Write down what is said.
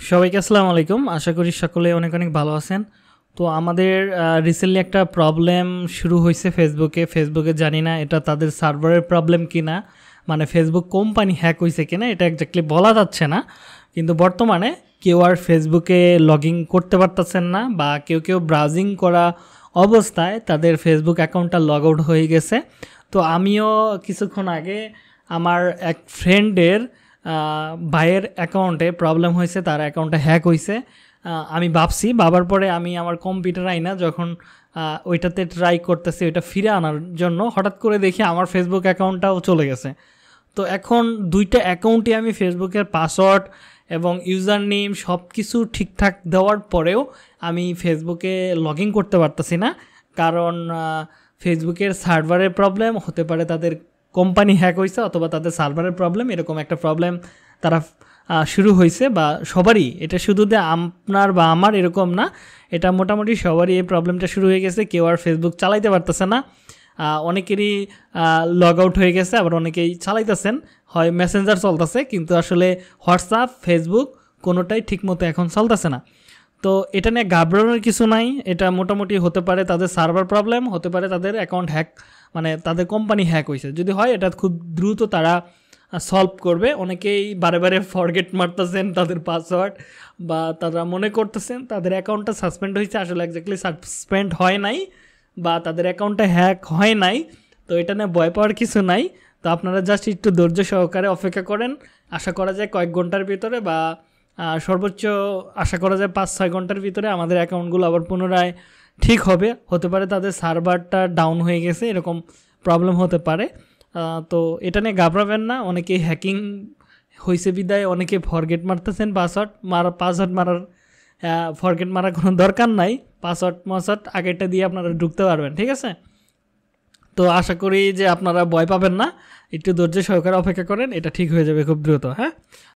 সবাইকে আসসালামু আলাইকুম। আশা করি সকলে অনেক অনেক ভালো আছেন। তো আমাদের রিসেন্টলি একটা প্রবলেম শুরু হয়েছে ফেসবুকে জানি না এটা তাদের সার্ভারের প্রবলেম কিনা, মানে ফেসবুক কোম্পানি হ্যাক হয়েছে কিনা এটা এক্স্যাক্টলি বলা যাচ্ছে না। কিন্তু বর্তমানে কেউ আর ফেসবুকে লগ ইন করতে পারতেছেন না, বা কেউ ব্রাউজিং করা অবস্থায় তাদের ফেসবুক অ্যাকাউন্টটা লগ আউট হয়ে গেছে। তো আমিও কিছুক্ষণ আগে আমার এক ফ্রেন্ডের ভাইয়ের অ্যাকাউন্টে প্রবলেম হয়েছে, তার অ্যাকাউন্টটা হ্যাক হয়েছে। আমি ভাবার পরে আমি আমার কম্পিউটার আইনা যখন ওইটাতে ট্রাই করতেছি ওইটা ফিরে আনার জন্য, হঠাৎ করে দেখি আমার ফেসবুক অ্যাকাউন্টটাও চলে গেছে। তো এখন দুইটা অ্যাকাউন্টে আমি ফেসবুকের পাসওয়ার্ড এবং ইউজার নেম সব কিছু ঠিকঠাক দেওয়ার পরেও আমি ফেসবুকে লগ ইন করতে পারতেছি না, কারণ ফেসবুকের সার্ভারের প্রবলেম হতে পারে, তাদের কোম্পানি হ্যাক হয়েছে, অথবা তাদের সার্ভারের প্রবলেম, এরকম একটা প্রবলেম তারা শুরু হয়েছে। বা সবারই, এটা শুধু যে আপনার বা আমার এরকম না, এটা মোটামুটি সবারই এই প্রবলেমটা শুরু হয়ে গেছে। কেউ আর ফেসবুক চালাইতে পারতেছে না, অনেকেরই লগ আউট হয়ে গেছে, আবার অনেকেই চালাইতেছেন, হয় মেসেঞ্জার চলতেছে, কিন্তু আসলে হোয়াটসঅ্যাপ ফেসবুক কোনোটাই ঠিকমতো এখন চলতেছে না। তো এটা নিয়ে ঘাবড়ানোর কিছু নাই, এটা মোটামুটি হতে পারে তাদের সার্ভার প্রবলেম, হতে পারে তাদের অ্যাকাউন্ট হ্যাক, মানে তাদের কোম্পানি হ্যাক হয়েছে। যদি হয় এটা খুব দ্রুত তারা সলভ করবে। অনেকেই বারে ফরগেট মারতেছেন তাদের পাসওয়ার্ড, বা তারা মনে করতেছেন তাদের অ্যাকাউন্টটা সাসপেন্ড হয়েছে, আসলে এক্স্যাক্টলি সাসপেন্ড হয় নাই, বা তাদের অ্যাকাউন্টটা হ্যাক হয় নাই। তো এটা নিয়ে ভয় পাওয়ার কিছু নাই। তো আপনারা জাস্ট একটু ধৈর্য সহকারে অপেক্ষা করেন। আশা করা যায় কয়েক ঘন্টার ভিতরে, বা সর্বোচ্চ আশা করা যায় 5-6 ঘন্টার ভিতরে আমাদের অ্যাকাউন্টগুলো আবার পুনরায় ঠিক হবে। হতে পারে তাদের সার্ভারটা ডাউন হয়ে গেছে, এরকম প্রবলেম হতে পারে। তো এটা নিয়ে ঘাবড়াবেন না। অনেকে হ্যাকিং হয়েছে বিদায় অনেকে ফরগেট মারতেছেন, পাসওয়ার্ড মারার ফরগেট মারার কোনো দরকার নাই। পাসওয়ার্ড আগেরটা দিয়ে আপনারা ঢুকতে পারবেন, ঠিক আছে? তো আশা করি যে আপনারা ভয় পাবেন না, একটু ধৈর্য সহকারে অপেক্ষা করেন, এটা ঠিক হয়ে যাবে খুব দ্রুত। হ্যাঁ,